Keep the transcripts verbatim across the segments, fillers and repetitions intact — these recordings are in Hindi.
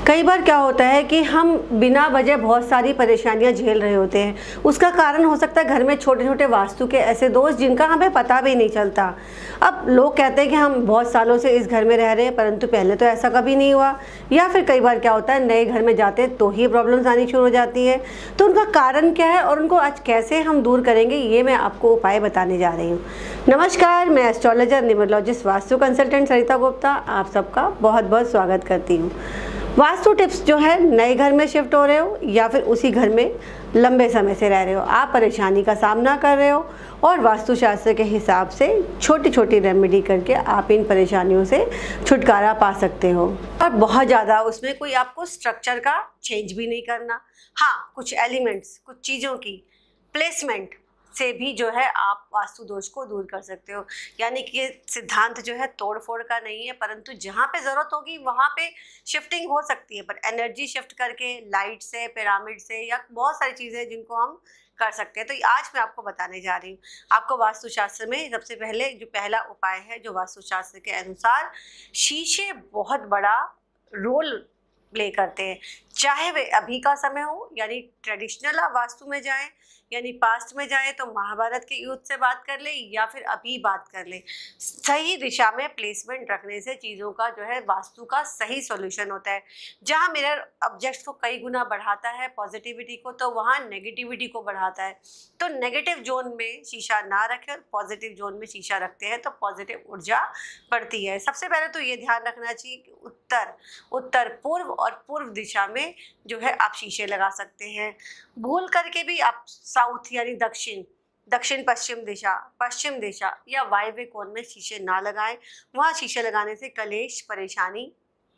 कई बार क्या होता है कि हम बिना वजह बहुत सारी परेशानियां झेल रहे होते हैं। उसका कारण हो सकता है घर में छोटे छोटे वास्तु के ऐसे दोष जिनका हमें पता भी नहीं चलता। अब लोग कहते हैं कि हम बहुत सालों से इस घर में रह रहे हैं परंतु पहले तो ऐसा कभी नहीं हुआ, या फिर कई बार क्या होता है नए घर में जाते हैं तो ही प्रॉब्लम्स आनी शुरू हो जाती है। तो उनका कारण क्या है और उनको आज कैसे हम दूर करेंगे, ये मैं आपको उपाय बताने जा रही हूँ। नमस्कार, मैं astrologer numerologist vastu consultant Sarita Gupta आप सबका बहुत बहुत स्वागत करती हूँ। वास्तु टिप्स जो है, नए घर में शिफ्ट हो रहे हो या फिर उसी घर में लंबे समय से रह रहे हो, आप परेशानी का सामना कर रहे हो और वास्तुशास्त्र के हिसाब से छोटी छोटी रेमेडी करके आप इन परेशानियों से छुटकारा पा सकते हो। और बहुत ज़्यादा उसमें कोई आपको स्ट्रक्चर का चेंज भी नहीं करना। हाँ, कुछ एलिमेंट्स, कुछ चीज़ों की प्लेसमेंट से भी जो है आप वास्तु दोष को दूर कर सकते हो। यानी कि ये सिद्धांत जो है तोड़ फोड़ का नहीं है, परंतु जहाँ पे ज़रूरत होगी वहाँ पे शिफ्टिंग हो सकती है। पर एनर्जी शिफ्ट करके लाइट से, पिरामिड से, या बहुत सारी चीज़ें जिनको हम कर सकते हैं। तो आज मैं आपको बताने जा रही हूँ। आपको वास्तुशास्त्र में सबसे पहले जो पहला उपाय है, जो वास्तुशास्त्र के अनुसार शीशे बहुत बड़ा रोल प्ले करते हैं। चाहे वे अभी का समय हो, यानी ट्रेडिशनल वास्तु में जाएं, यानी पास्ट में जाए तो महाभारत के युद्ध से बात कर ले, या फिर अभी बात कर ले, सही दिशा में प्लेसमेंट रखने से चीज़ों का जो है वास्तु का सही सॉल्यूशन होता है। जहाँ मिरर ऑब्जेक्ट्स को कई गुना बढ़ाता है पॉजिटिविटी को, तो वहाँ नेगेटिविटी को बढ़ाता है। तो नेगेटिव जोन में शीशा ना रखें और पॉजिटिव जोन में शीशा रखते हैं तो पॉजिटिव ऊर्जा बढ़ती है। सबसे पहले तो ये ध्यान रखना चाहिए कि उत्तर उत्तर पूर्व और पूर्व दिशा में जो है आप शीशे लगा सकते हैं। भूल करके भी आप साउथ यानी दक्षिण दक्षिण पश्चिम दिशा, पश्चिम दिशा या वायव्य कोण में शीशे ना लगाएं। वहाँ शीशे लगाने से कलेश, परेशानी,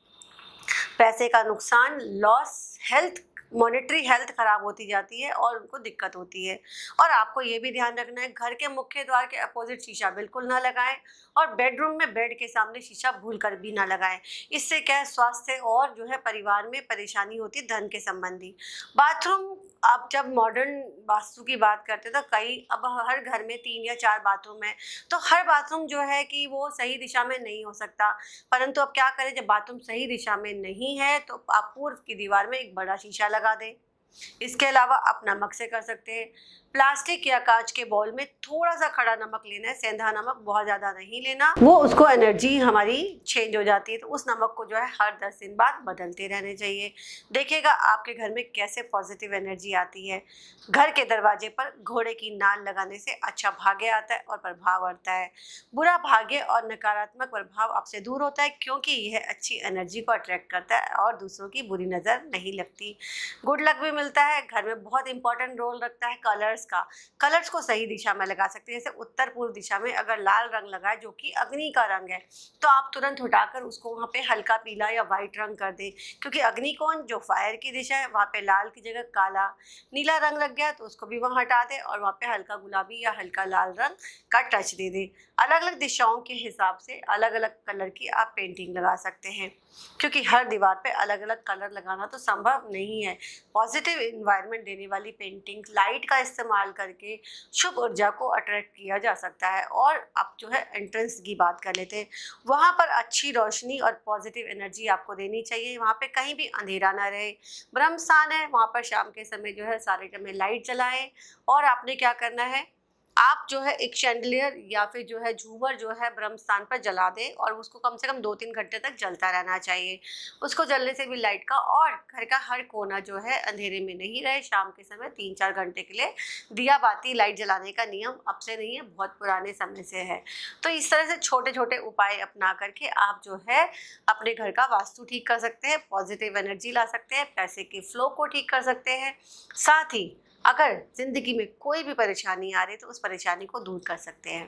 पैसे का नुकसान, लॉस, हेल्थ, मॉनेटरी हेल्थ खराब होती जाती है और उनको दिक्कत होती है। और आपको ये भी ध्यान रखना है, घर के मुख्य द्वार के अपोजिट शीशा बिल्कुल ना लगाएं और बेडरूम में बेड के सामने शीशा भूल कर भी ना लगाएं। इससे क्या है, स्वास्थ्य और जो है परिवार में परेशानी होती है धन के संबंधी। बाथरूम, आप जब मॉडर्न वास्तु की बात करते हैं तो कई अब हर घर में तीन या चार बाथरूम है, तो हर बाथरूम जो है कि वो सही दिशा में नहीं हो सकता। परंतु अब क्या करें, जब बाथरूम सही दिशा में नहीं है तो आप पूर्व की दीवार में एक बड़ा शीशा लगा दें। इसके अलावा आप नमक से कर सकते हैं। प्लास्टिक या कांच के बाउल में थोड़ा सा खड़ा नमक लेना है, सेंधा नमक, बहुत ज़्यादा नहीं लेना, वो उसको एनर्जी हमारी चेंज हो जाती है। तो उस नमक को जो है हर दस दिन बाद बदलते रहने चाहिए। देखिएगा आपके घर में कैसे पॉजिटिव एनर्जी आती है। घर के दरवाजे पर घोड़े की नाल लगाने से अच्छा भाग्य आता है और प्रभाव बढ़ता है। बुरा भाग्य और नकारात्मक प्रभाव आपसे दूर होता है, क्योंकि यह अच्छी एनर्जी को अट्रैक्ट करता है और दूसरों की बुरी नज़र नहीं लगती। गुड लक भी मिलता है। घर में बहुत इंपॉर्टेंट रोल रखता है कलर्स का। कलर्स को सही दिशा में लगा सकते हैं। जैसे उत्तर पूर्व दिशा में अगर लाल रंग लगाए जो कि अग्नि का रंग है, तो आप तुरंत उठाकर उसको वहाँ पे हल्का पीला या वाइट रंग कर दें, क्योंकि अग्नि कोण जो फायर की दिशा है वहाँ पे लाल की जगह काला नीला रंग लग गया तो उसको भी वहाँ हटा दें और वहाँ पे हल्का गुलाबी या हल्का लाल रंग का टच दे दें। अलग अलग दिशाओं के हिसाब से अलग अलग कलर की आप पेंटिंग लगा सकते हैं, क्योंकि हर दीवार पे अलग अलग कलर लगाना तो संभव नहीं है। पॉजिटिव इन्वायरमेंट देने वाली पेंटिंग, लाइट का इस्तेमाल करके शुभ ऊर्जा को अट्रैक्ट किया जा सकता है। और आप जो है एंट्रेंस की बात कर लेते हैं, वहाँ पर अच्छी रोशनी और पॉजिटिव एनर्जी आपको देनी चाहिए। वहाँ पे कहीं भी अंधेरा ना रहे। ब्रह्म स्थान है, वहाँ पर शाम के समय जो है सारे टाइम में लाइट जलाएं। और आपने क्या करना है, आप जो है एक शैंडलियर या फिर जो है झूमर जो है ब्रह्म स्थान पर जला दें और उसको कम से कम दो तीन घंटे तक जलता रहना चाहिए। उसको जलने से भी लाइट का और घर का हर कोना जो है अंधेरे में नहीं रहे। शाम के समय तीन चार घंटे के लिए दिया बाती लाइट जलाने का नियम अब से नहीं है, बहुत पुराने समय से है। तो इस तरह से छोटे छोटे उपाय अपना करके आप जो है अपने घर का वास्तु ठीक कर सकते हैं, पॉजिटिव एनर्जी ला सकते हैं, पैसे के फ्लो को ठीक कर सकते हैं। साथ ही अगर ज़िंदगी में कोई भी परेशानी आ रही है तो उस परेशानी को दूर कर सकते हैं।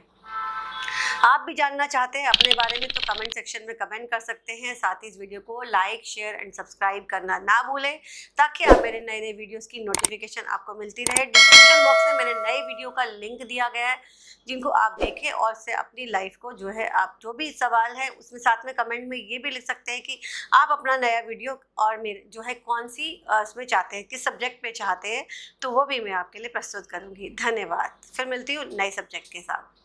आप भी जानना चाहते हैं अपने बारे में तो कमेंट सेक्शन में कमेंट कर सकते हैं। साथ ही इस वीडियो को लाइक, शेयर एंड सब्सक्राइब करना ना भूलें, ताकि आप मेरे नए नए वीडियोस की नोटिफिकेशन आपको मिलती रहे। डिस्क्रिप्शन बॉक्स में मैंने नए वीडियो का लिंक दिया गया है, जिनको आप देखें और से अपनी लाइफ को जो है, आप जो भी सवाल है उसमें साथ में कमेंट में ये भी लिख सकते हैं कि आप अपना नया वीडियो और मेरे जो है कौन सी उसमें चाहते हैं, किस सब्जेक्ट पे चाहते हैं, तो वो भी मैं आपके लिए प्रस्तुत करूँगी। धन्यवाद। फिर मिलती हूँ नए सब्जेक्ट के साथ।